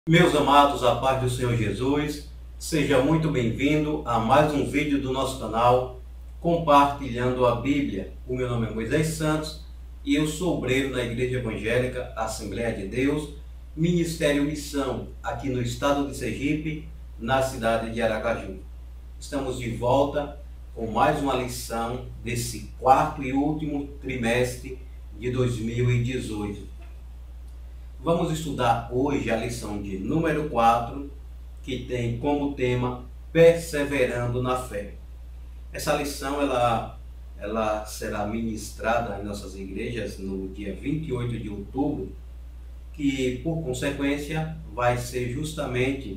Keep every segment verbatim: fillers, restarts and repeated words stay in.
Meus amados, a paz do Senhor Jesus, seja muito bem-vindo a mais um vídeo do nosso canal Compartilhando a Bíblia. O meu nome é Moisés Santos e eu sou obreiro na Igreja Evangélica Assembleia de Deus, Ministério Missão, aqui no estado de Sergipe, na cidade de Aracaju. Estamos de volta com mais uma lição desse quarto e último trimestre de dois mil e dezoito. Vamos estudar hoje a lição de número quatro, que tem como tema Perseverando na Fé. Essa lição ela, ela será ministrada em nossas igrejas no dia vinte e oito de outubro, que por consequência vai ser justamente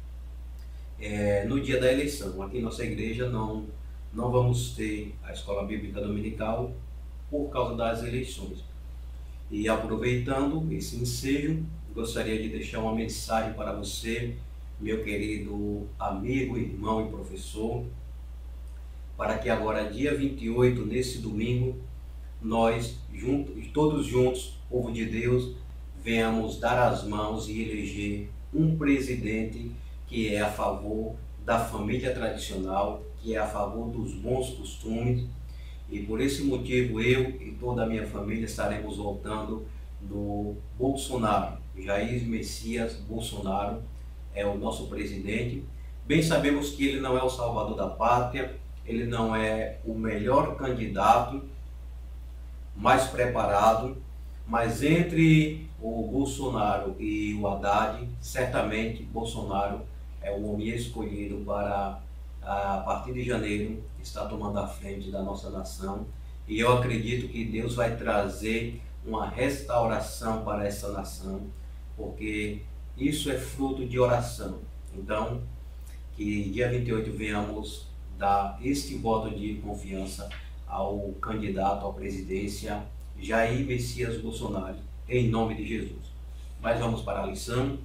é, no dia da eleição. Aqui em nossa igreja não, não vamos ter a escola bíblica dominical por causa das eleições. E aproveitando esse ensejo, gostaria de deixar uma mensagem para você, meu querido amigo, irmão e professor, para que agora, dia vinte e oito, nesse domingo, nós, juntos, todos juntos, povo de Deus, venhamos dar as mãos e eleger um presidente que é a favor da família tradicional, que é a favor dos bons costumes. E por esse motivo eu e toda a minha família estaremos votando no Bolsonaro. Jair Messias Bolsonaro é o nosso presidente. Bem sabemos que ele não é o salvador da pátria, ele não é o melhor candidato, mais preparado, mas entre o Bolsonaro e o Haddad, certamente Bolsonaro é o homem escolhido para, a partir de janeiro, está tomando a frente da nossa nação, e eu acredito que Deus vai trazer uma restauração para essa nação, porque isso é fruto de oração. Então, que dia vinte e oito venhamos dar este voto de confiança ao candidato à presidência, Jair Messias Bolsonaro, em nome de Jesus. Mas vamos para a lição,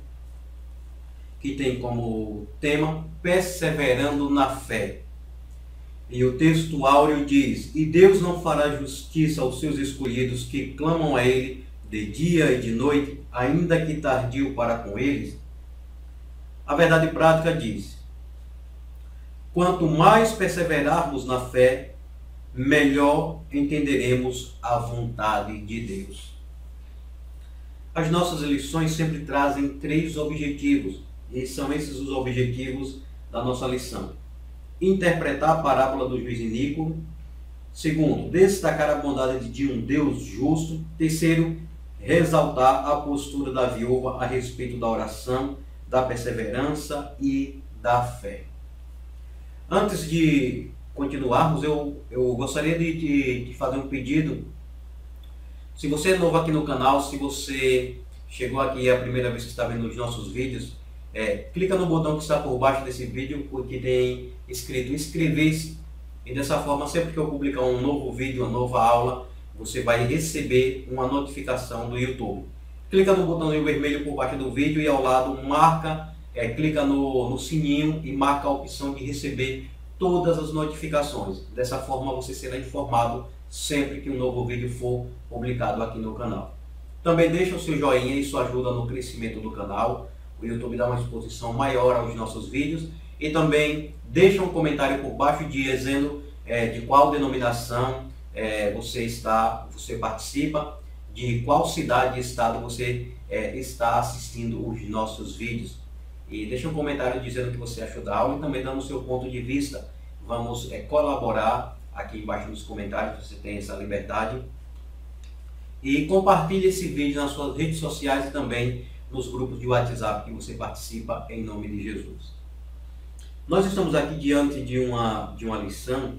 que tem como tema Perseverando na Fé. E o texto áureo diz: E Deus não fará justiça aos seus escolhidos que clamam a Ele de dia e de noite, ainda que tardio para com eles? A verdade prática diz: quanto mais perseverarmos na fé, melhor entenderemos a vontade de Deus. As nossas lições sempre trazem três objetivos, e são esses os objetivos da nossa lição. Interpretar a parábola do juiz iníquo. Segundo, destacar a bondade de um Deus justo. Terceiro, ressaltar a postura da viúva a respeito da oração, da perseverança e da fé. Antes de continuarmos, eu, eu gostaria de, de, de fazer um pedido. Se você é novo aqui no canal, se você chegou aqui é a primeira vez que está vendo os nossos vídeos, É, clica no botão que está por baixo desse vídeo, porque tem escrito inscrever-se, e dessa forma, sempre que eu publicar um novo vídeo, uma nova aula, você vai receber uma notificação do YouTube. Clica no botãozinho vermelho por baixo do vídeo e ao lado marca, é, clica no, no sininho e marca a opção de receber todas as notificações. Dessa forma você será informado sempre que um novo vídeo for publicado aqui no canal. Também deixa o seu joinha, isso ajuda no crescimento do canal. O YouTube dá uma exposição maior aos nossos vídeos, e também deixa um comentário por baixo dizendo é, de qual denominação é, você está, você participa, de qual cidade e estado você é, está assistindo os nossos vídeos. E deixa um comentário dizendo o que você achou da aula e também dando o seu ponto de vista. Vamos é, colaborar aqui embaixo nos comentários, você tem essa liberdade. E compartilhe esse vídeo nas suas redes sociais e também nos grupos de WhatsApp que você participa, em nome de Jesus. Nós estamos aqui diante de uma, de uma lição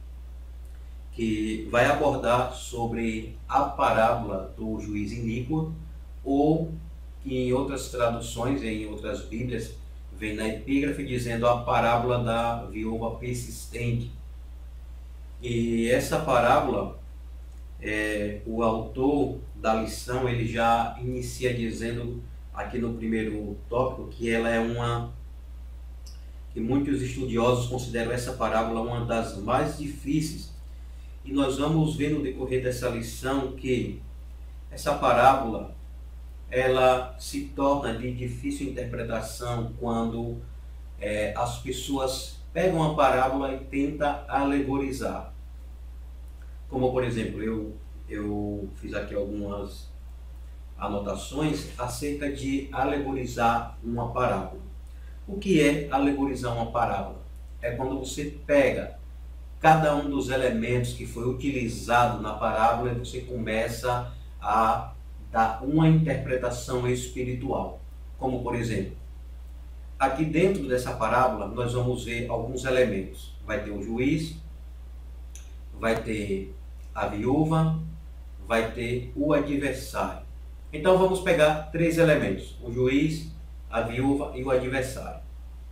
que vai abordar sobre a parábola do juiz iníquo, ou que em outras traduções, em outras bíblias, vem na epígrafe dizendo a parábola da viúva persistente. E essa parábola, é, o autor da lição, ele já inicia dizendo aqui no primeiro tópico que ela é uma, que muitos estudiosos consideram essa parábola uma das mais difíceis, e nós vamos ver no decorrer dessa lição que essa parábola ela se torna de difícil interpretação quando é, as pessoas pegam a parábola e tentam alegorizar. Como, por exemplo, eu, eu fiz aqui algumas anotações acerca de alegorizar uma parábola. O que é alegorizar uma parábola? É quando você pega cada um dos elementos que foi utilizado na parábola e você começa a dar uma interpretação espiritual. Como, por exemplo, aqui dentro dessa parábola nós vamos ver alguns elementos. Vai ter o juiz, vai ter a viúva, vai ter o adversário. Então vamos pegar três elementos: o juiz, a viúva e o adversário.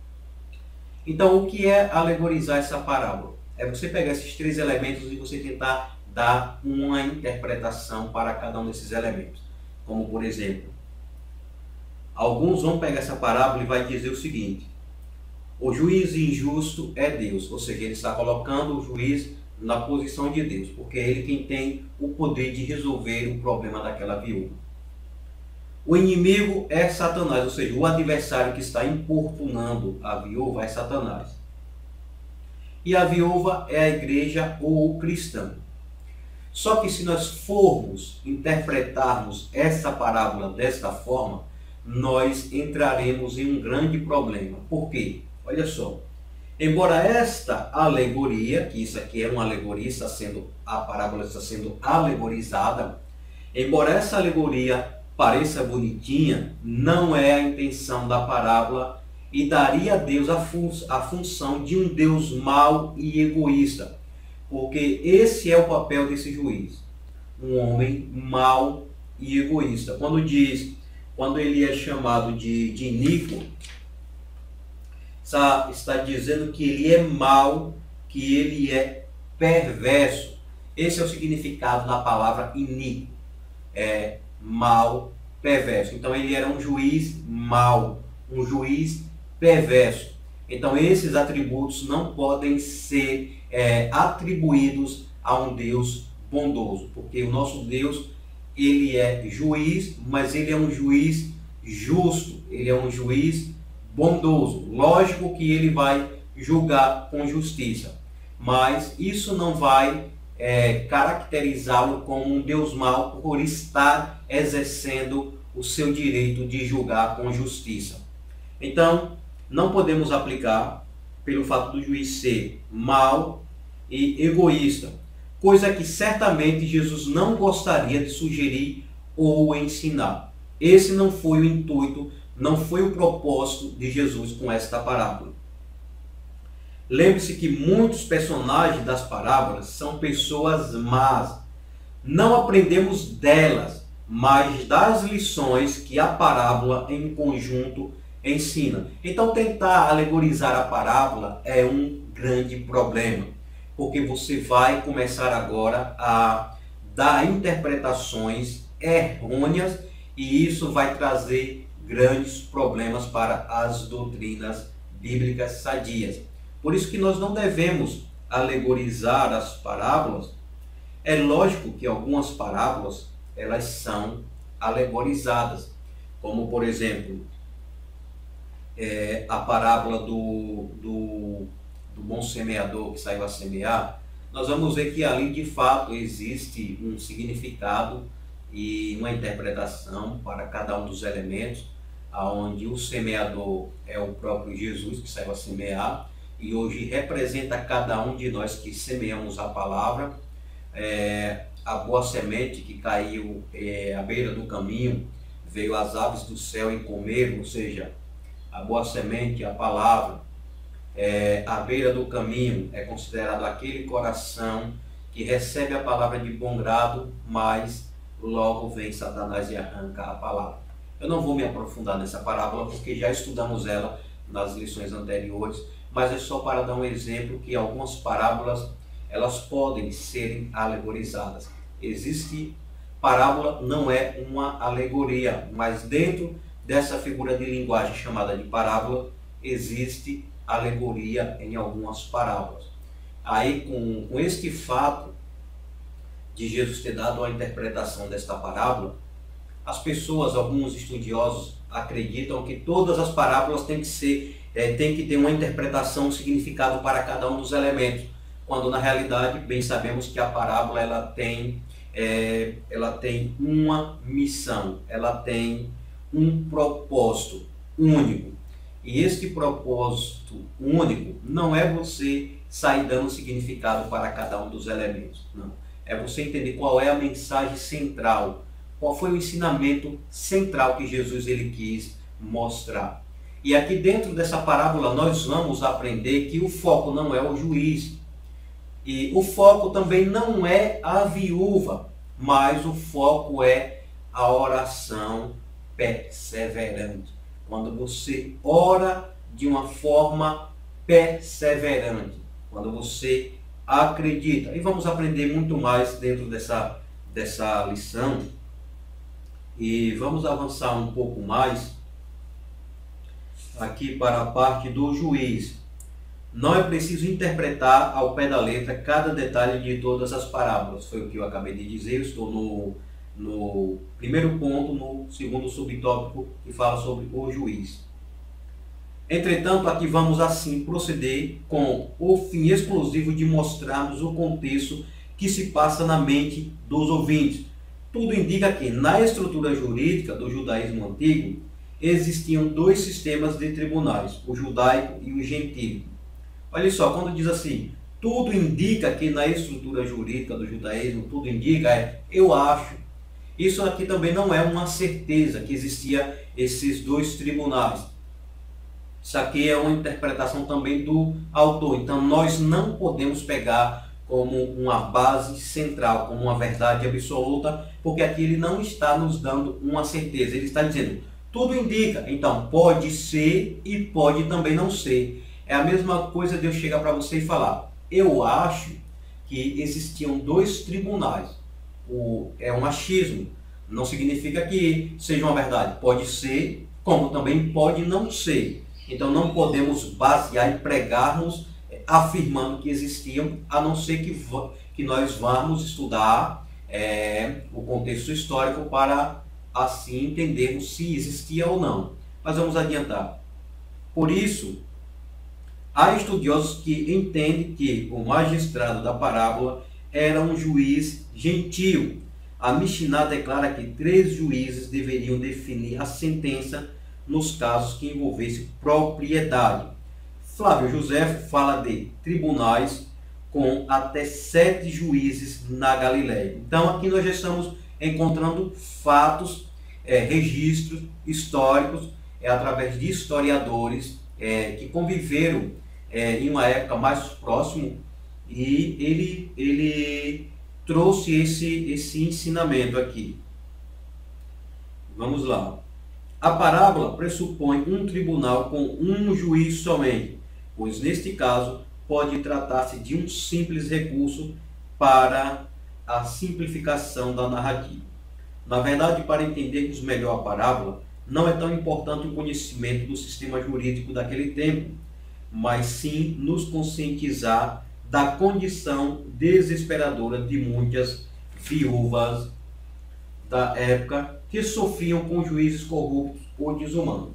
Então, o que é alegorizar essa parábola? É você pegar esses três elementos e você tentar dar uma interpretação para cada um desses elementos. Como, por exemplo, alguns vão pegar essa parábola e vai dizer o seguinte: o juiz injusto é Deus. Ou seja, ele está colocando o juiz na posição de Deus, porque é ele quem tem o poder de resolver o problema daquela viúva. O inimigo é Satanás, ou seja, o adversário que está importunando a viúva é Satanás. E a viúva é a igreja ou o cristão. Só que se nós formos interpretarmos essa parábola desta forma, nós entraremos em um grande problema. Por quê? Olha só. Embora esta alegoria, que isso aqui é uma alegoria, está sendo, a parábola está sendo alegorizada, embora essa alegoria pareça bonitinha, não é a intenção da parábola e daria a Deus a, fun a função de um Deus mau e egoísta, porque esse é o papel desse juiz, um homem mau e egoísta. Quando diz, quando ele é chamado de, de iníquo, está, está dizendo que ele é mau, que ele é perverso. Esse é o significado da palavra iníquo, é mau, perverso. Então ele era um juiz mau, um juiz perverso. Então esses atributos não podem ser é, atribuídos a um Deus bondoso, porque o nosso Deus, ele é juiz, mas ele é um juiz justo, ele é um juiz bondoso. Lógico que ele vai julgar com justiça, mas isso não vai é, caracterizá-lo como um Deus mau por estar exercendo o seu direito de julgar com justiça. Então, não podemos aplicar pelo fato do juiz ser mau e egoísta, coisa que certamente Jesus não gostaria de sugerir ou ensinar. Esse não foi o intuito, não foi o propósito de Jesus com esta parábola. Lembre-se que muitos personagens das parábolas são pessoas más. Não aprendemos delas, mas das lições que a parábola em conjunto ensina. Então tentar alegorizar a parábola é um grande problema, porque você vai começar agora a dar interpretações errôneas e isso vai trazer grandes problemas para as doutrinas bíblicas sadias. Por isso que nós não devemos alegorizar as parábolas. É lógico que algumas parábolas elas são alegorizadas, como por exemplo é, a parábola do, do, do bom semeador que saiu a semear. Nós vamos ver que ali de fato existe um significado e uma interpretação para cada um dos elementos, aonde o semeador é o próprio Jesus que saiu a semear e hoje representa cada um de nós que semeamos a palavra. É, a boa semente que caiu é, à beira do caminho, veio as aves do céu e comeram, ou seja, a boa semente, a palavra, é, à beira do caminho é considerado aquele coração que recebe a palavra de bom grado, mas logo vem Satanás e arranca a palavra. Eu não vou me aprofundar nessa parábola porque já estudamos ela nas lições anteriores, mas é só para dar um exemplo que algumas parábolas elas podem serem alegorizadas. Existe parábola, não é uma alegoria, mas dentro dessa figura de linguagem chamada de parábola, existe alegoria em algumas parábolas. Aí com, com este fato de Jesus ter dado a interpretação desta parábola, As pessoas, alguns estudiosos, acreditam que todas as parábolas têm que ser, é, têm que ter uma interpretação, um significado para cada um dos elementos, quando na realidade, bem sabemos que a parábola ela tem, é, ela tem uma missão, ela tem um propósito único. E este propósito único não é você sair dando significado para cada um dos elementos, não. É você entender qual é a mensagem central, qual foi o ensinamento central que Jesus ele quis mostrar. E aqui dentro dessa parábola nós vamos aprender que o foco não é o juiz. E o foco também não é a viúva, mas o foco é a oração perseverante. Quando você ora de uma forma perseverante, quando você acredita. E vamos aprender muito mais dentro dessa, dessa lição. E vamos avançar um pouco mais aqui para a parte do juiz. Não é preciso interpretar ao pé da letra cada detalhe de todas as parábolas. Foi o que eu acabei de dizer. Eu estou no, no primeiro ponto, no segundo subtópico, que fala sobre o juiz. Entretanto, aqui vamos assim proceder com o fim exclusivo de mostrarmos o contexto que se passa na mente dos ouvintes. Tudo indica que, na estrutura jurídica do judaísmo antigo, existiam dois sistemas de tribunais, o judaico e o gentílico. Olha só, quando diz assim, tudo indica que na estrutura jurídica do judaísmo, tudo indica, é eu acho. Isso aqui também não é uma certeza que existia esses dois tribunais. Isso aqui é uma interpretação também do autor. Então nós não podemos pegar como uma base central, como uma verdade absoluta, porque aqui ele não está nos dando uma certeza. Ele está dizendo, tudo indica. Então pode ser e pode também não ser. É a mesma coisa de eu chegar para você e falar, eu acho que existiam dois tribunais. O, é um achismo. Não significa que seja uma verdade. Pode ser, como também pode não ser. Então não podemos basear e pregarmos afirmando que existiam, a não ser que, que nós vamos estudar é, o contexto histórico para assim entendermos se existia ou não. Mas vamos adiantar. Por isso, há estudiosos que entendem que o magistrado da parábola era um juiz gentio. A Mishnah declara que três juízes deveriam definir a sentença nos casos que envolvessem propriedade. Flávio José fala de tribunais com até sete juízes na Galileia. Então aqui nós já estamos encontrando fatos, é, registros históricos, é, através de historiadores é, que conviveram é, em uma época mais próxima, e ele, ele trouxe esse, esse ensinamento aqui. Vamos lá. A parábola pressupõe um tribunal com um juiz somente, pois neste caso pode tratar-se de um simples recurso para a simplificação da narrativa. Na verdade, para entendermos melhor a parábola, não é tão importante o conhecimento do sistema jurídico daquele tempo, mas sim nos conscientizar da condição desesperadora de muitas viúvas da época que sofriam com juízes corruptos ou desumanos.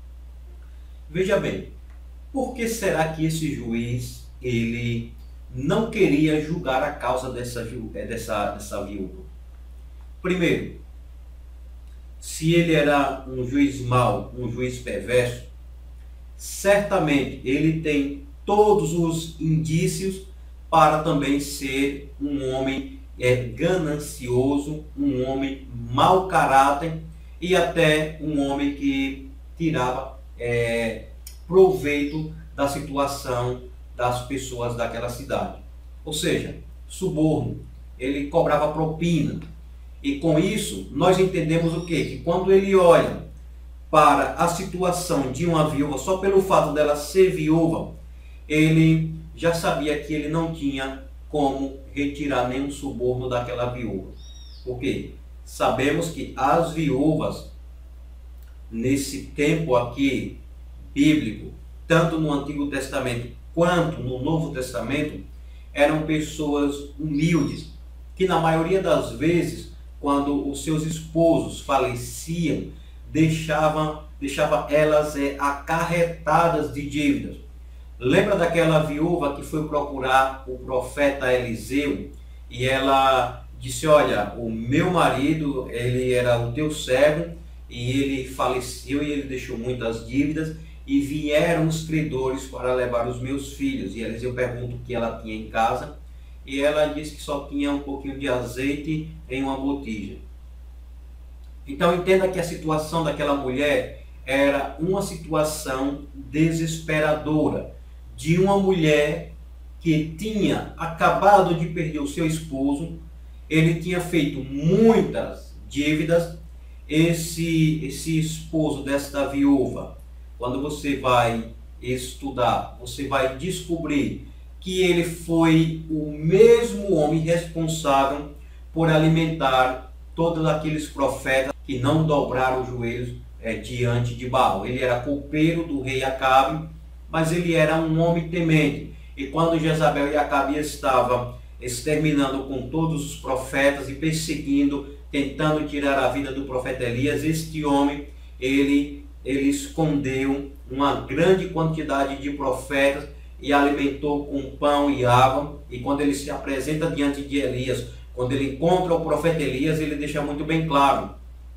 Veja bem, por que será que esse juiz ele não queria julgar a causa dessa, dessa, dessa viúva? Primeiro, se ele era um juiz mau, um juiz perverso, certamente ele tem todos os indícios para também ser um homem é, ganancioso, um homem mau caráter e até um homem que tirava é, proveito da situação das pessoas daquela cidade. Ou seja, suborno, ele cobrava propina. E com isso, nós entendemos o quê? Que quando ele olha para a situação de uma viúva, só pelo fato dela ser viúva, ele já sabia que ele não tinha como retirar nenhum suborno daquela viúva. Por quê? Sabemos que as viúvas, nesse tempo aqui bíblico, tanto no Antigo Testamento quanto no Novo Testamento, eram pessoas humildes, que na maioria das vezes quando os seus esposos faleciam, deixavam, deixava elas é, acarretadas de dívidas. Lembra daquela viúva que foi procurar o profeta Eliseu e ela disse: olha, o meu marido, ele era o teu servo e ele faleceu e ele deixou muitas dívidas e vieram os credores para levar os meus filhos. E Eliseu pergunta o que ela tinha em casa e ela disse que só tinha um pouquinho de azeite em uma botija. Então entenda que a situação daquela mulher era uma situação desesperadora, de uma mulher que tinha acabado de perder o seu esposo, ele tinha feito muitas dívidas. Esse, esse esposo desta viúva, quando você vai estudar, você vai descobrir que ele foi o mesmo homem responsável por alimentar todos aqueles profetas que não dobraram os joelhos é, diante de Baal. Ele era copeiro do rei Acabe, mas ele era um homem temente. E quando Jezabel e Acabe estavam exterminando com todos os profetas e perseguindo, tentando tirar a vida do profeta Elias, este homem, ele, ele escondeu uma grande quantidade de profetas e alimentou com pão e água. E quando ele se apresenta diante de Elias, quando ele encontra o profeta Elias, ele deixa muito bem claro.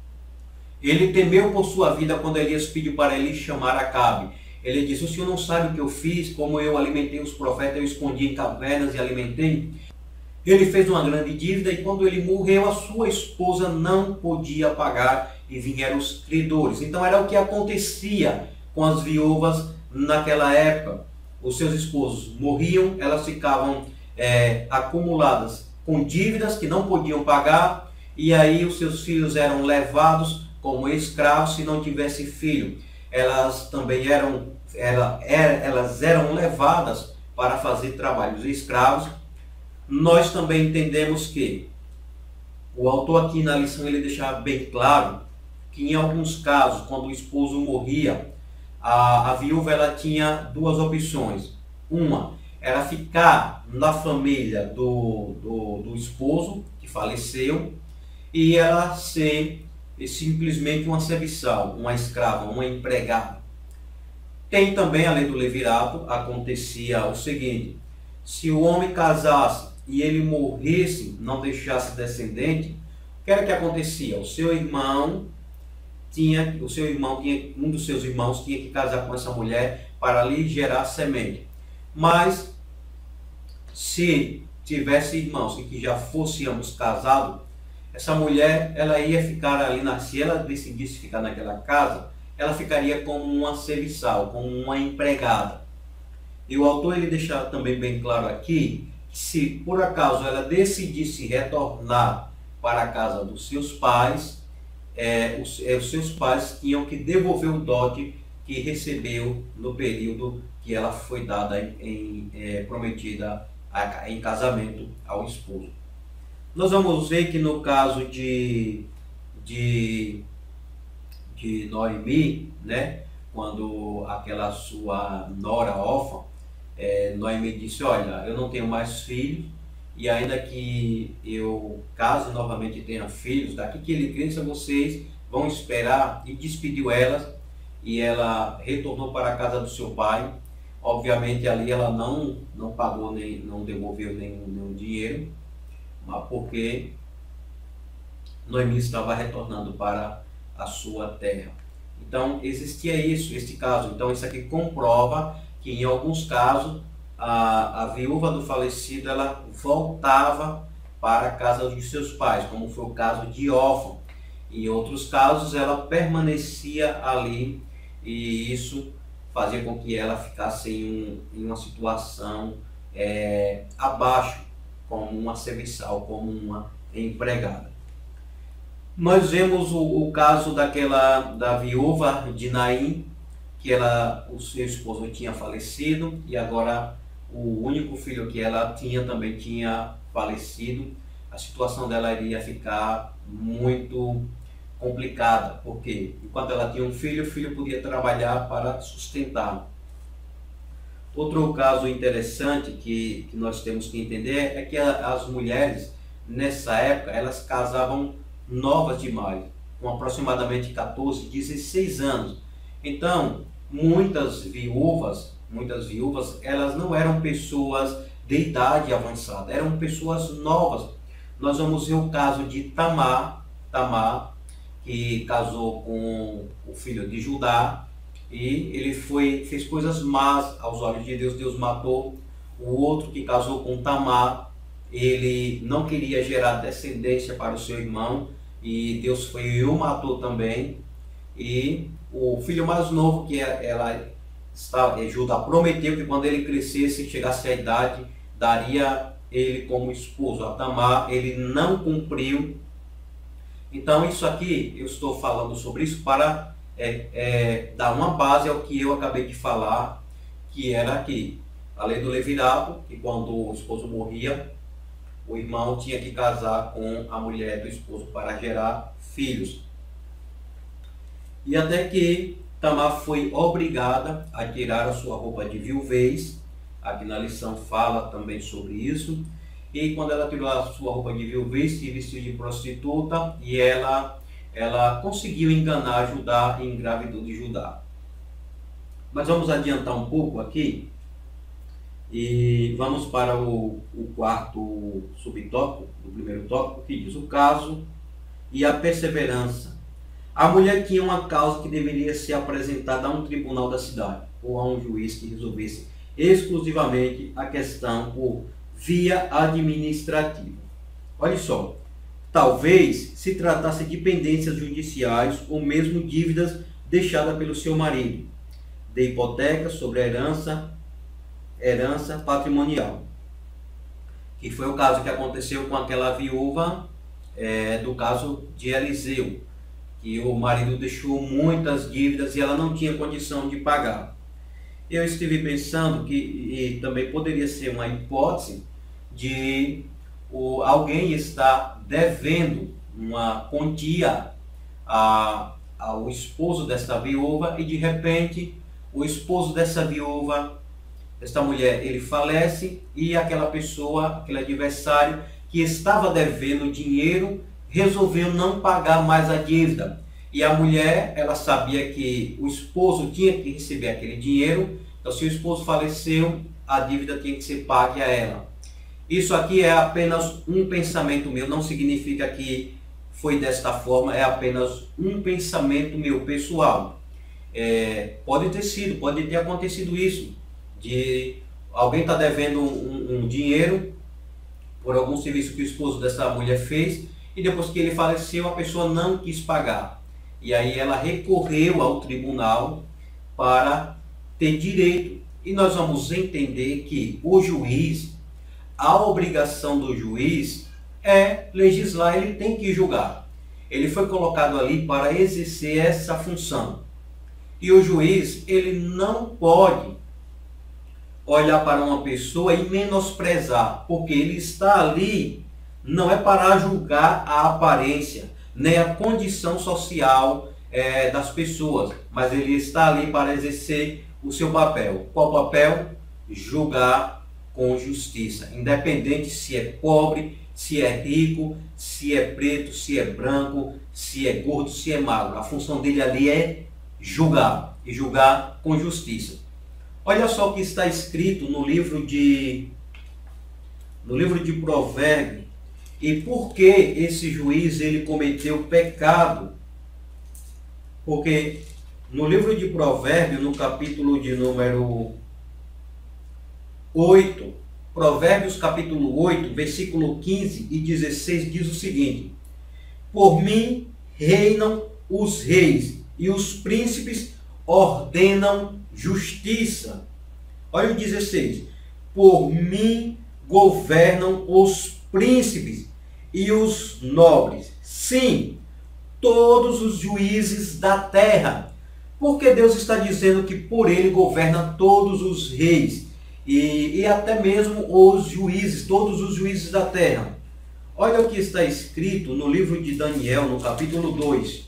Ele temeu por sua vida quando Elias pediu para ele chamar Acabe. Ele disse: o senhor não sabe o que eu fiz, como eu alimentei os profetas, eu escondi em cavernas e alimentei. Ele fez uma grande dívida e quando ele morreu, a sua esposa não podia pagar e vieram os credores. Então era o que acontecia com as viúvas naquela época. Os seus esposos morriam, elas ficavam é, acumuladas com dívidas que não podiam pagar, e aí os seus filhos eram levados como escravos se não tivesse filho. Elas também eram, era, era, elas eram levadas para fazer trabalhos escravos. Nós também entendemos que o autor aqui na lição ele deixa bem claro que em alguns casos, quando o esposo morria, a, a viúva ela tinha duas opções. Uma era ficar na família do, do, do esposo que faleceu e ela ser simplesmente uma serviçal, uma escrava, uma empregada. Tem também a lei do levirato. Acontecia o seguinte: se o homem casasse e ele morresse, não deixasse descendente, o que era que acontecia? O seu irmão tinha, o seu irmão tinha, um dos seus irmãos tinha que casar com essa mulher para lhe gerar semente. Mas se tivesse irmãos e que já fôssemos casados, essa mulher ela ia ficar ali, na, se ela decidisse ficar naquela casa, ela ficaria como uma serviçal, como uma empregada. E o autor ele deixa também bem claro aqui que se por acaso ela decidisse retornar para a casa dos seus pais, é, os, é, os seus pais tinham que devolver o dote que recebeu no período que ela foi dada em, em é, prometida a, em casamento ao esposo. Nós vamos ver que no caso de, de, de Noemi, né, quando aquela sua nora órfã, É, Noemi disse: olha, eu não tenho mais filhos, e ainda que eu case novamente e tenha filhos, daqui que ele cresça vocês vão esperar. E despediu elas, e ela retornou para a casa do seu pai. Obviamente ali ela não, não pagou, nem, não devolveu nenhum, nenhum dinheiro, mas porque Noemi estava retornando para a sua terra. Então existia isso, este caso. Então isso aqui comprova que em alguns casos a, a viúva do falecido ela voltava para a casa dos seus pais, como foi o caso de Orfa. Em outros casos ela permanecia ali e isso fazia com que ela ficasse em, um, em uma situação é, abaixo, como uma serviçal, como uma empregada. Nós vemos o, o caso daquela da viúva de Naim, que ela, o seu esposo tinha falecido e agora o único filho que ela tinha também tinha falecido. A situação dela iria ficar muito complicada, porque enquanto ela tinha um filho, o filho podia trabalhar para sustentá-lo. Outro caso interessante que, que nós temos que entender é que a, as mulheres nessa época elas casavam novas demais, com aproximadamente quatorze, dezesseis anos. Então, muitas viúvas, muitas viúvas, elas não eram pessoas de idade avançada, eram pessoas novas. Nós vamos ver o caso de Tamar, Tamar, que casou com o filho de Judá, e ele foi, fez coisas más aos olhos de Deus, Deus matou. O outro que casou com Tamar, ele não queria gerar descendência para o seu irmão, e Deus foi e o matou também. E o filho mais novo, que ela está, Judá prometeu que quando ele crescesse, chegasse à idade, daria ele como esposo a Tamar, ele não cumpriu. Então isso aqui, eu estou falando sobre isso para é, é, dar uma base ao que eu acabei de falar, que era aqui, a lei do levirato, que quando o esposo morria, o irmão tinha que casar com a mulher do esposo para gerar filhos. E até que Tamar foi obrigada a tirar a sua roupa de viuvez. Aqui na lição fala também sobre isso. E quando ela tirou a sua roupa de viuvez, se vestiu de prostituta, e ela, ela conseguiu enganar Judá e engravidou de Judá. Mas vamos adiantar um pouco aqui e vamos para o, o quarto subtópico, do primeiro tópico, que diz o caso e a perseverança. A mulher tinha uma causa que deveria ser apresentada a um tribunal da cidade, ou a um juiz que resolvesse exclusivamente a questão por via administrativa. Olha só, talvez se tratasse de pendências judiciais ou mesmo dívidas deixadas pelo seu marido, de hipoteca sobre a herança, herança patrimonial, que foi o caso que aconteceu com aquela viúva é, do caso de Eliseu, que o marido deixou muitas dívidas e ela não tinha condição de pagar. Eu estive pensando que e também poderia ser uma hipótese de o, alguém estar devendo uma quantia a, ao esposo desta viúva, e de repente o esposo dessa viúva, desta mulher, ele falece, e aquela pessoa, aquele adversário que estava devendo dinheiro, resolveu não pagar mais a dívida. E a mulher, ela sabia que o esposo tinha que receber aquele dinheiro, então se o esposo faleceu, a dívida tinha que ser paga a ela. Isso aqui é apenas um pensamento meu, não significa que foi desta forma, é apenas um pensamento meu pessoal. É, pode ter sido, pode ter acontecido isso, de alguém estar tá devendo um, um dinheiro por algum serviço que o esposo dessa mulher fez, e depois que ele faleceu, a pessoa não quis pagar. E aí ela recorreu ao tribunal para ter direito. E nós vamos entender que o juiz, a obrigação do juiz é legislar, ele tem que julgar. Ele foi colocado ali para exercer essa função. E o juiz, ele não pode olhar para uma pessoa e menosprezar, porque ele está ali não é para julgar a aparência, nem a condição social é, das pessoas, mas ele está ali para exercer o seu papel. Qual papel? Julgar com justiça, independente se é pobre, se é rico, se é preto, se é branco, se é gordo, se é magro. A função dele ali é julgar, e julgar com justiça. Olha só o que está escrito no livro de, no livro de Provérbios. E por que esse juiz ele cometeu pecado? Porque no livro de Provérbios, no capítulo de número oito, Provérbios capítulo oito, versículo quinze e dezesseis, diz o seguinte: por mim reinam os reis, e os príncipes ordenam justiça. Olha o dezesseis. Por mim governam os príncipes e os nobres, sim, todos os juízes da terra. Porque Deus está dizendo que por ele governa todos os reis e, e até mesmo os juízes, todos os juízes da terra. Olha o que está escrito no livro de Daniel, no capítulo dois.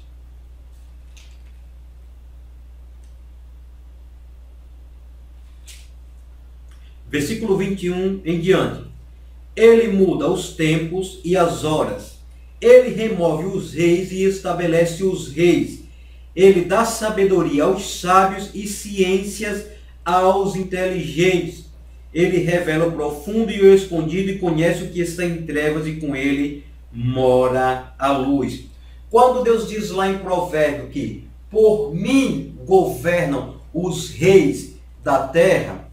Versículo vinte e um em diante. Ele muda os tempos e as horas. Ele remove os reis e estabelece os reis. Ele dá sabedoria aos sábios e ciências aos inteligentes. Ele revela o profundo e o escondido e conhece o que está em trevas, e com ele mora a luz. Quando Deus diz lá em Provérbio que por mim governam os reis da terra,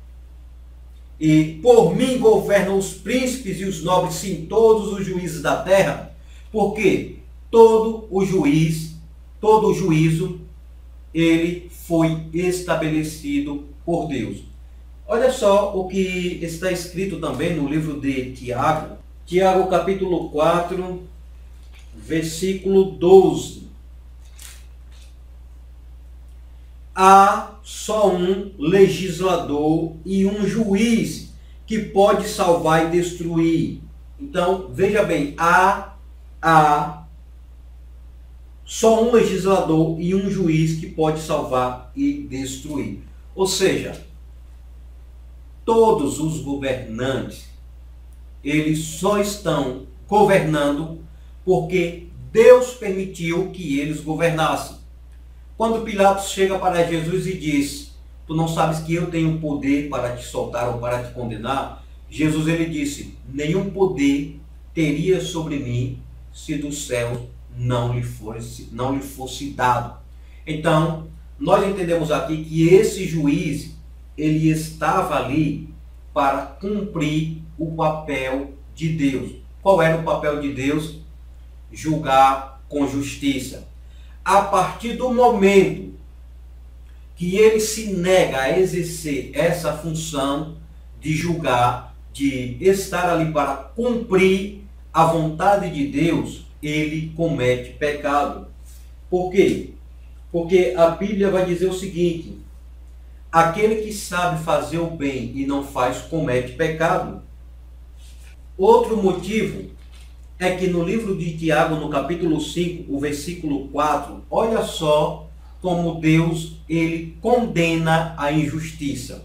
e por mim governam os príncipes e os nobres, sim, todos os juízes da terra, porque todo o juiz, todo o juízo, ele foi estabelecido por Deus. Olha só o que está escrito também no livro de Tiago, Tiago capítulo quatro, versículo doze. Há só um legislador e um juiz que pode salvar e destruir. Então, veja bem, há, há só um legislador e um juiz que pode salvar e destruir. Ou seja, todos os governantes, eles só estão governando porque Deus permitiu que eles governassem. Quando Pilatos chega para Jesus e diz: tu não sabes que eu tenho poder para te soltar ou para te condenar? Jesus ele disse: nenhum poder teria sobre mim se do céu não lhe fosse, não lhe fosse dado. Então, nós entendemos aqui que esse juiz, ele estava ali para cumprir o papel de Deus. Qual era o papel de Deus? Julgar com justiça. A partir do momento que ele se nega a exercer essa função de julgar, de estar ali para cumprir a vontade de Deus, ele comete pecado. Por quê? Porque a Bíblia vai dizer o seguinte: aquele que sabe fazer o bem e não faz, comete pecado. Outro motivo é que no livro de Tiago, no capítulo cinco, o versículo quatro, olha só como Deus ele condena a injustiça.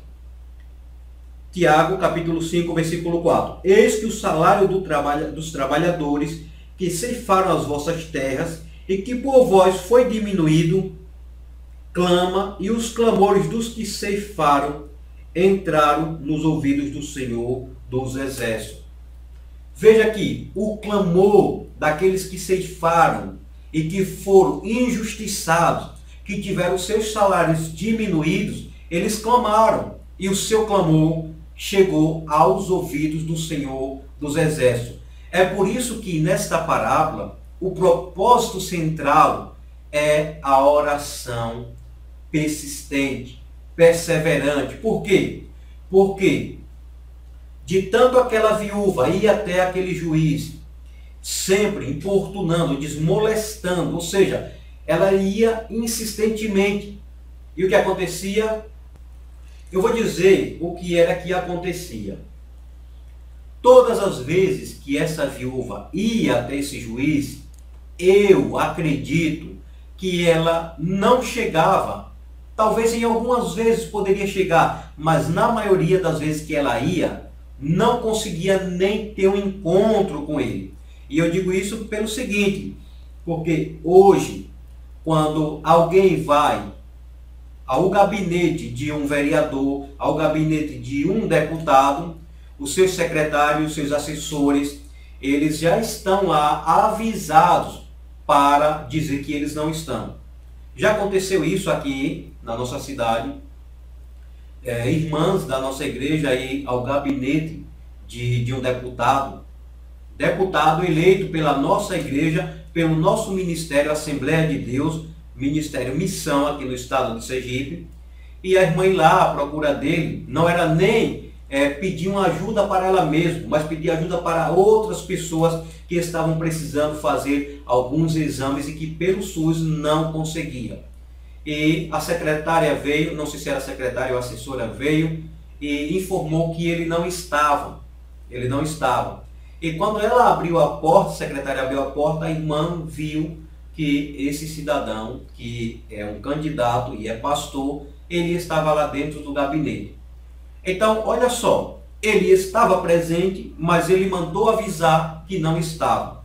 Tiago, capítulo cinco, versículo quatro. Eis que o salário do trabalho, dos trabalhadores que ceifaram as vossas terras e que por vós foi diminuído, clama, e os clamores dos que ceifaram entraram nos ouvidos do Senhor dos Exércitos. Veja aqui, o clamor daqueles que ceifaram e que foram injustiçados, que tiveram seus salários diminuídos, eles clamaram, e o seu clamor chegou aos ouvidos do Senhor dos Exércitos. É por isso que nesta parábola, o propósito central é a oração persistente, perseverante. Por quê? Porque de tanto aquela viúva ir até aquele juiz, sempre importunando, desmolestando, ou seja, ela ia insistentemente. E o que acontecia? Eu vou dizer o que era que acontecia. Todas as vezes que essa viúva ia até esse juiz, eu acredito que ela não chegava. Talvez em algumas vezes poderia chegar, mas na maioria das vezes que ela ia, não conseguia nem ter um encontro com ele. E eu digo isso pelo seguinte, porque hoje, quando alguém vai ao gabinete de um vereador, ao gabinete de um deputado, os seus secretários, os seus assessores, eles já estão lá avisados para dizer que eles não estão. Já aconteceu isso aqui na nossa cidade. É, irmãs da nossa igreja ir ao gabinete de, de um deputado, deputado eleito pela nossa igreja, pelo nosso ministério Assembleia de Deus, Ministério Missão aqui no estado de Sergipe, e a irmã ir lá à procura dele, não era nem é, pedir uma ajuda para ela mesma, mas pedir ajuda para outras pessoas que estavam precisando fazer alguns exames e que pelo SUS não conseguia. E a secretária veio, não sei se era a secretária ou a assessora, veio e informou que ele não estava. Ele não estava. E quando ela abriu a porta, a secretária abriu a porta, a irmã viu que esse cidadão, que é um candidato e é pastor, ele estava lá dentro do gabinete. Então, olha só, ele estava presente, mas ele mandou avisar que não estava.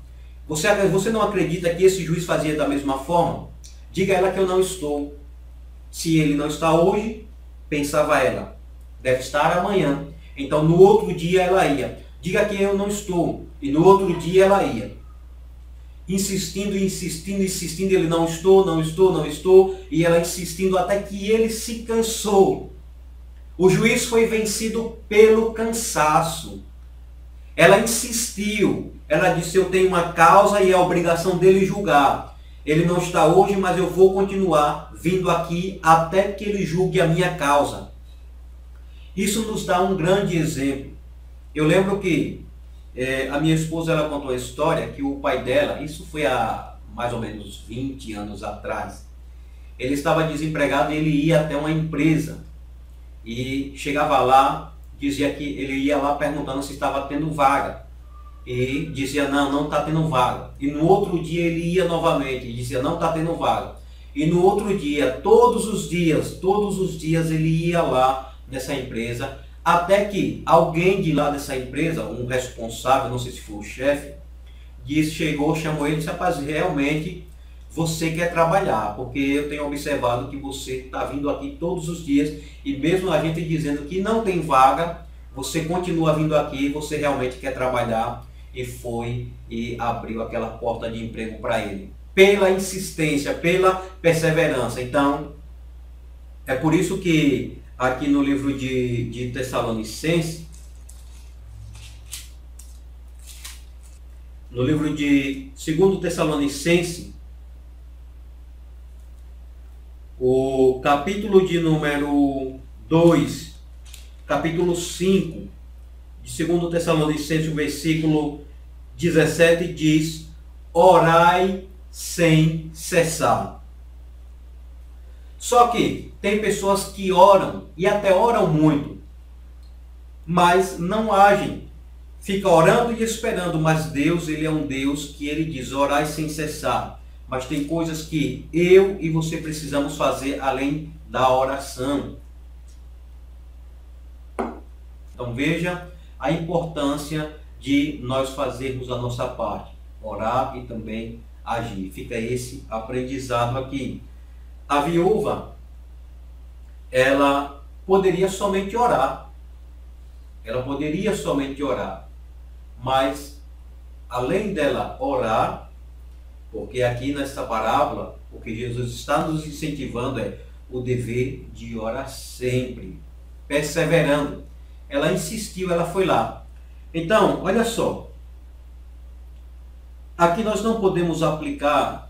Você, você não acredita que esse juiz fazia da mesma forma? Diga a ela que eu não estou. Se ele não está hoje, pensava ela, deve estar amanhã. Então no outro dia ela ia. Diga que eu não estou. E no outro dia ela ia. Insistindo, insistindo, insistindo, ele não estou, não estou, não estou. E ela insistindo até que ele se cansou. O juiz foi vencido pelo cansaço. Ela insistiu. Ela disse, eu tenho uma causa e é a obrigação dele julgar. Ele não está hoje, mas eu vou continuar vindo aqui até que ele julgue a minha causa. Isso nos dá um grande exemplo. Eu lembro que é, a minha esposa ela contou a história que o pai dela, isso foi há mais ou menos vinte anos atrás, ele estava desempregado e ele ia até uma empresa. E chegava lá, dizia que ele ia lá perguntando se estava tendo vaga. E dizia, não, não está tendo vaga. E no outro dia ele ia novamente e dizia, não está tendo vaga. E no outro dia, todos os dias, todos os dias ele ia lá nessa empresa, até que alguém de lá dessa empresa, um responsável, não sei se foi o chefe, disse, chegou, chamou ele e disse, rapaz, realmente você quer trabalhar, porque eu tenho observado que você está vindo aqui todos os dias e mesmo a gente dizendo que não tem vaga, você continua vindo aqui, você realmente quer trabalhar. E foi e abriu aquela porta de emprego para ele. Pela insistência, pela perseverança. Então, é por isso que aqui no livro de, de Tessalonicenses, no livro de segundo Tessalonicenses, o capítulo de número dois, capítulo cinco, de segundo Tessalonicenses, o versículo dezessete diz, orai sem cessar. Só que tem pessoas que oram, e até oram muito, mas não agem. Fica orando e esperando, mas Deus, ele é um Deus que ele diz, orai sem cessar. Mas tem coisas que eu e você precisamos fazer além da oração. Então veja a importância de nós fazermos a nossa parte, orar e também agir. Fica esse aprendizado aqui. A viúva, ela poderia somente orar, ela poderia somente orar, mas além dela orar, porque aqui nesta parábola, o que Jesus está nos incentivando é o dever de orar sempre, perseverando. Ela insistiu, ela foi lá. Então, olha só. Aqui nós não podemos aplicar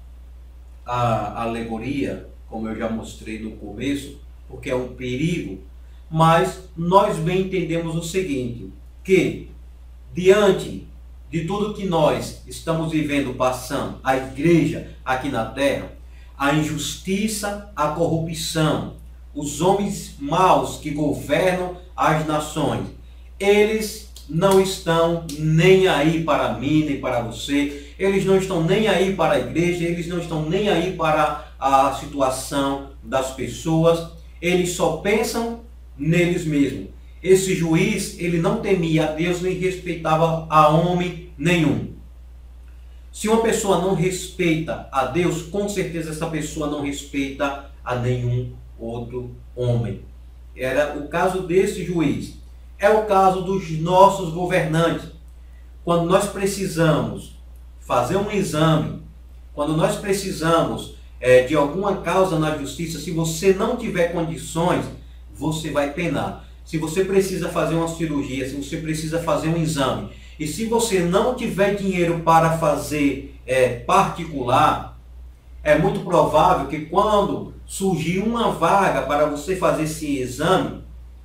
a alegoria, como eu já mostrei no começo, porque é um perigo, mas nós bem entendemos o seguinte, que diante de tudo que nós estamos vivendo, passando, a igreja aqui na terra, a injustiça, a corrupção, os homens maus que governam as nações, eles não estão nem aí para mim, nem para você, eles não estão nem aí para a igreja, eles não estão nem aí para a situação das pessoas, eles só pensam neles mesmos. Esse juiz, ele não temia a Deus nem respeitava a homem nenhum. Se uma pessoa não respeita a Deus, com certeza essa pessoa não respeita a nenhum outro homem. Era o caso desse juiz. É o caso dos nossos governantes. Quando nós precisamos fazer um exame, quando nós precisamos é, de alguma causa na justiça, se você não tiver condições, você vai penar. Se você precisa fazer uma cirurgia, se você precisa fazer um exame, e se você não tiver dinheiro para fazer é, particular, é muito provável que quando surgir uma vaga para você fazer esse exame,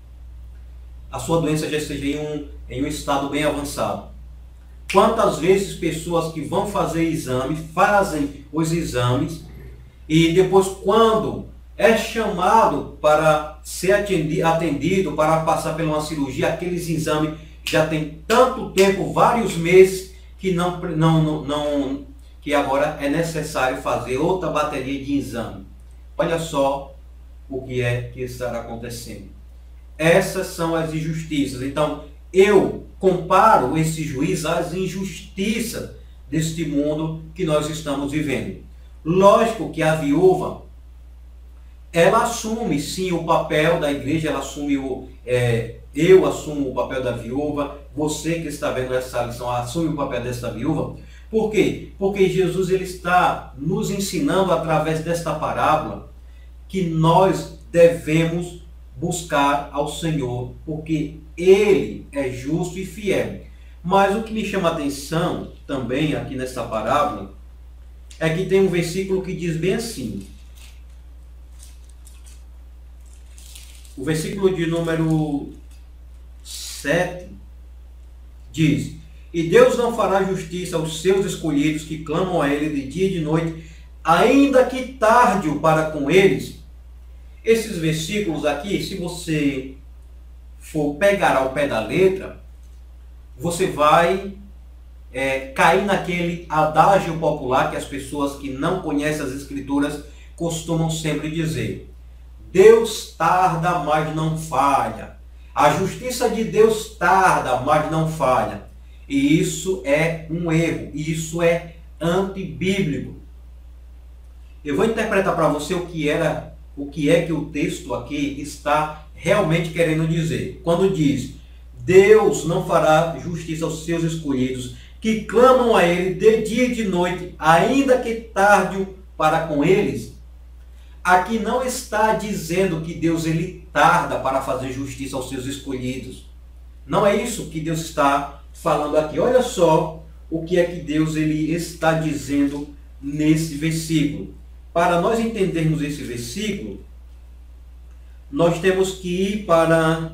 a sua doença já esteja em um, em um estado bem avançado. Quantas vezes pessoas que vão fazer exame, fazem os exames, e depois quando é chamado para ser atendido, atendido para passar por uma cirurgia, aqueles exames já tem tanto tempo, vários meses, que, não, não, não, não, que agora é necessário fazer outra bateria de exame. Olha só o que é que está acontecendo. Essas são as injustiças. Então, eu comparo esse juiz às injustiças deste mundo que nós estamos vivendo. Lógico que a viúva, ela assume sim o papel da igreja, ela assume o... É, eu assumo o papel da viúva, você que está vendo essa lição assume o papel dessa viúva. Por quê? Porque Jesus ele está nos ensinando através desta parábola que nós devemos buscar ao Senhor, porque Ele é justo e fiel. Mas o que me chama a atenção também aqui nessa parábola é que tem um versículo que diz bem assim. O versículo de número sete diz: E Deus não fará justiça aos seus escolhidos que clamam a Ele de dia e de noite, ainda que tarde-o para com eles. Esses versículos aqui, se você for pegar ao pé da letra, você vai é, cair naquele adágio popular que as pessoas que não conhecem as Escrituras costumam sempre dizer: Deus tarda, mas não falha. A justiça de Deus tarda, mas não falha. E isso é um erro, isso é antibíblico. Eu vou interpretar para você o que era, o que é que o texto aqui está realmente querendo dizer. Quando diz: Deus não fará justiça aos seus escolhidos, que clamam a Ele de dia e de noite, ainda que tarde para com eles. Aqui não está dizendo que Deus ele tarda para fazer justiça aos seus escolhidos. Não é isso que Deus está falando aqui. Olha só o que é que Deus ele está dizendo nesse versículo. Para nós entendermos esse versículo, nós temos que ir para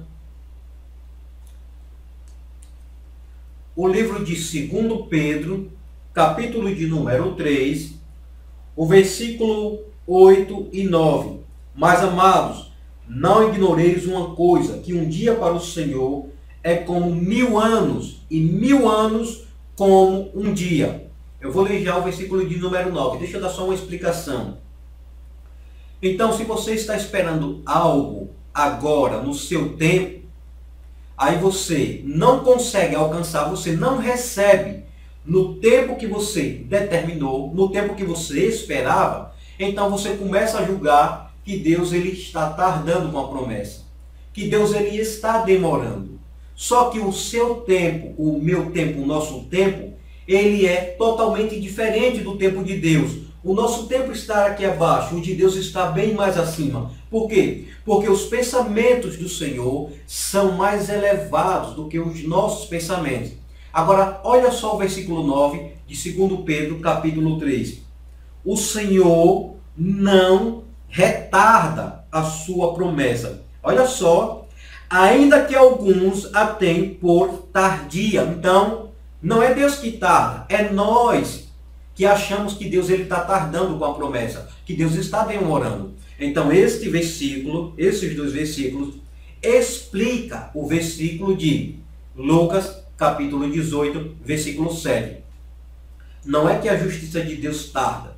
o livro de Segundo Pedro, capítulo de número três, o versículo oito e nove. Mas, amados, não ignoreis uma coisa, que um dia para o Senhor é como mil anos, e mil anos como um dia. Eu vou ler já o versículo de número nove. Deixa eu dar só uma explicação. Então, se você está esperando algo agora, no seu tempo, aí você não consegue alcançar, você não recebe no tempo que você determinou, no tempo que você esperava, então você começa a julgar que Deus ele está tardando com a promessa, que Deus ele está demorando. Só que o seu tempo, o meu tempo, o nosso tempo, ele é totalmente diferente do tempo de Deus. O nosso tempo está aqui abaixo, o de Deus está bem mais acima. Por quê? Porque os pensamentos do Senhor são mais elevados do que os nossos pensamentos. Agora, olha só o versículo nove de Segundo Pedro, capítulo três. O Senhor não retarda a sua promessa. Olha só, ainda que alguns a tenham por tardia. Então, não é Deus que tarda, é nós que achamos que Deus ele está tardando com a promessa, que Deus está demorando. Então, este versículo, esses dois versículos, explica o versículo de Lucas, capítulo dezoito, versículo sete. Não é que a justiça de Deus tarda,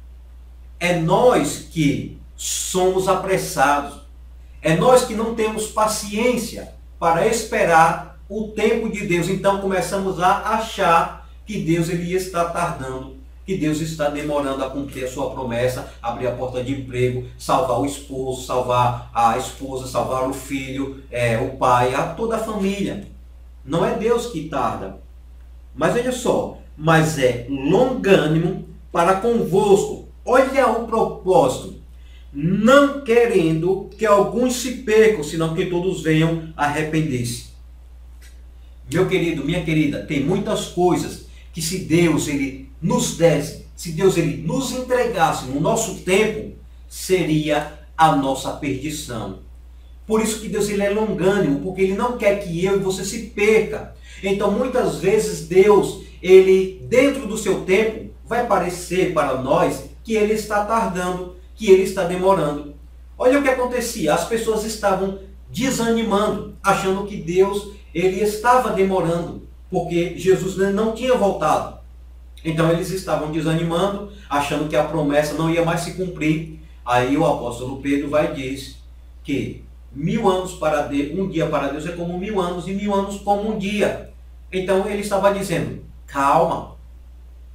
é nós que somos apressados, é nós que não temos paciência para esperar o tempo de Deus. Então começamos a achar que Deus ele está tardando, que Deus está demorando a cumprir a sua promessa, abrir a porta de emprego, salvar o esposo, salvar a esposa, salvar o filho, é, o pai, a toda a família. Não é Deus que tarda. Mas olha só, mas é longânimo para convosco. Olha o propósito. Não querendo que alguns se percam, senão que todos venham arrepender-se. Meu querido, minha querida, tem muitas coisas que se Deus ele nos desse, se Deus ele nos entregasse no nosso tempo, seria a nossa perdição. Por isso que Deus ele é longânimo, porque ele não quer que eu e você se perca. Então muitas vezes Deus, ele dentro do seu tempo, vai parecer para nós que ele está tardando, que ele está demorando. Olha o que acontecia, as pessoas estavam desanimando, achando que Deus ele estava demorando, porque Jesus não tinha voltado. Então eles estavam desanimando, achando que a promessa não ia mais se cumprir. Aí o apóstolo Pedro vai e diz que mil anos para Deus, um dia para Deus é como mil anos, e mil anos como um dia. Então ele estava dizendo, calma,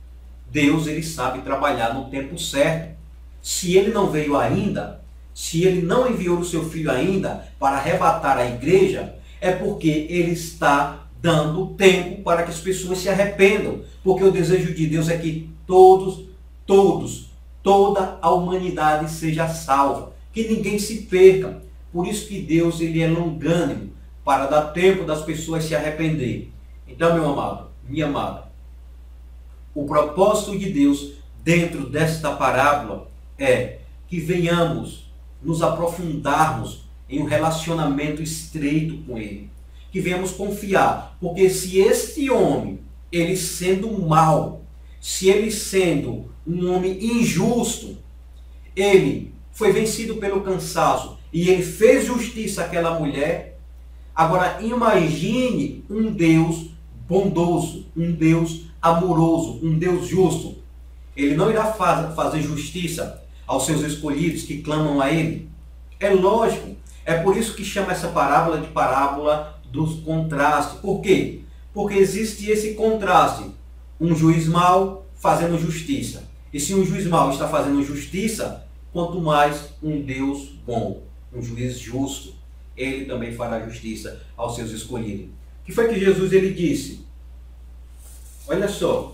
Deus, ele sabe trabalhar no tempo certo. Se ele não veio ainda, se ele não enviou o seu filho ainda para arrebatar a igreja, é porque ele está dando tempo para que as pessoas se arrependam. Porque o desejo de Deus é que todos, todos, toda a humanidade seja salva, que ninguém se perca. Por isso que Deus, ele é longânimo, para dar tempo das pessoas se arrepender. Então, meu amado, minha amada, o propósito de Deus dentro desta parábola é que venhamos nos aprofundarmos em um relacionamento estreito com Ele. Que venhamos confiar, porque se este homem, ele sendo mau, se ele sendo um homem injusto, ele foi vencido pelo cansaço e ele fez justiça àquela mulher, agora imagine um Deus bondoso, um Deus amoroso, um Deus justo. Ele não irá faz, fazer justiça aos seus escolhidos que clamam a Ele. É lógico. É por isso que chama essa parábola de parábola dos contrastes. Por quê? Porque existe esse contraste. Um juiz mau fazendo justiça. E se um juiz mau está fazendo justiça, quanto mais um Deus bom, um juiz justo, ele também fará justiça aos seus escolhidos. O que foi que Jesus ele disse? Olha só.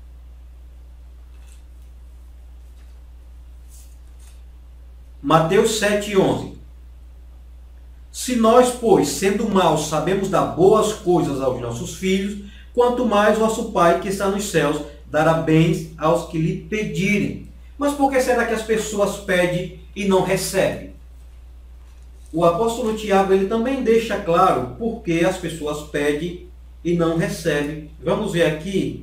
Mateus sete, onze. Se nós, pois, sendo maus, sabemos dar boas coisas aos nossos filhos, quanto mais vosso Pai que está nos céus dará bens aos que lhe pedirem. Mas por que será que as pessoas pedem e não recebem? O apóstolo Tiago ele também deixa claro por que as pessoas pedem e não recebem. Vamos ver aqui.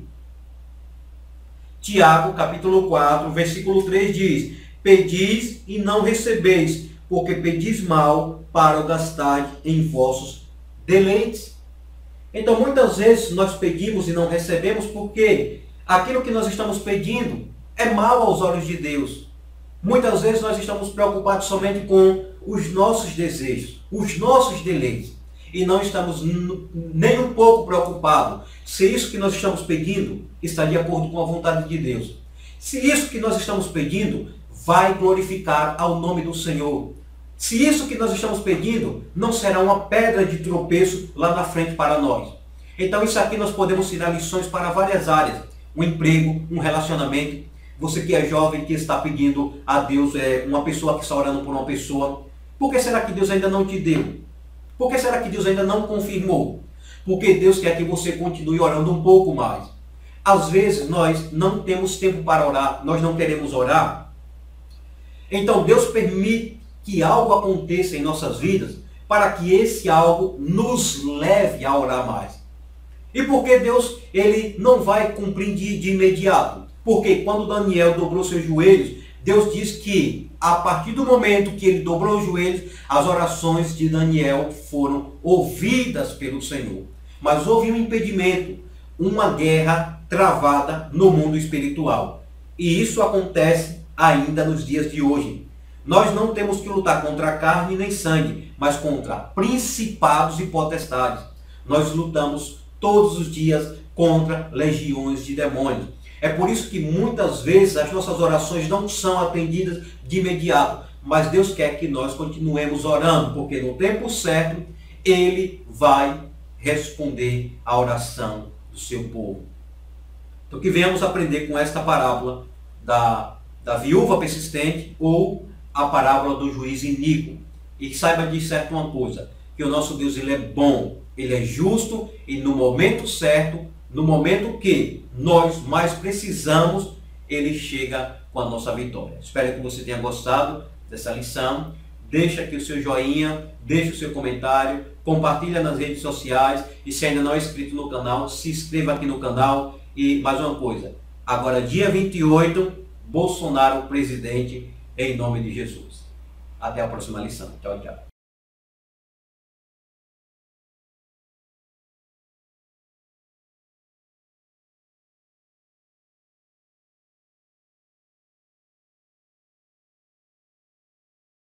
Tiago, capítulo quatro, versículo três diz: pedis e não recebeis, porque pedis mal para o gastar em vossos deleites. Então, muitas vezes nós pedimos e não recebemos porque aquilo que nós estamos pedindo é mal aos olhos de Deus. Muitas vezes nós estamos preocupados somente com os nossos desejos, os nossos deleites. E não estamos nem um pouco preocupados se isso que nós estamos pedindo está de acordo com a vontade de Deus. Se isso que nós estamos pedindo vai glorificar ao nome do Senhor. Se isso que nós estamos pedindo não será uma pedra de tropeço lá na frente para nós. Então isso aqui nós podemos tirar lições para várias áreas. Um emprego, um relacionamento. Você que é jovem, que está pedindo a Deus, é, uma pessoa que está orando por uma pessoa. Por que será que Deus ainda não te deu? Por que será que Deus ainda não confirmou? Porque Deus quer que você continue orando um pouco mais. Às vezes nós não temos tempo para orar, nós não queremos orar. Então Deus permite que algo aconteça em nossas vidas para que esse algo nos leve a orar mais. E por que Deus ele não vai cumprir de, de imediato? Porque quando Daniel dobrou seus joelhos, Deus diz que a partir do momento que ele dobrou os joelhos, as orações de Daniel foram ouvidas pelo Senhor. Mas houve um impedimento, uma guerra travada no mundo espiritual. E isso acontece ainda nos dias de hoje. Nós não temos que lutar contra carne nem sangue, mas contra principados e potestades. Nós lutamos todos os dias contra legiões de demônios. É por isso que muitas vezes as nossas orações não são atendidas de imediato. Mas Deus quer que nós continuemos orando, porque no tempo certo Ele vai responder à oração do seu povo. Então que venhamos aprender com esta parábola da, da viúva persistente ou a parábola do juiz iníquo. E saiba de certo uma coisa, que o nosso Deus ele é bom, Ele é justo e no momento certo, no momento que nós mais precisamos, Ele chega com a nossa vitória. Espero que você tenha gostado dessa lição. Deixa aqui o seu joinha, deixa o seu comentário, compartilha nas redes sociais e se ainda não é inscrito no canal, se inscreva aqui no canal. E mais uma coisa, agora dia vinte e oito, Bolsonaro presidente em nome de Jesus. Até a próxima lição. Tchau, tchau.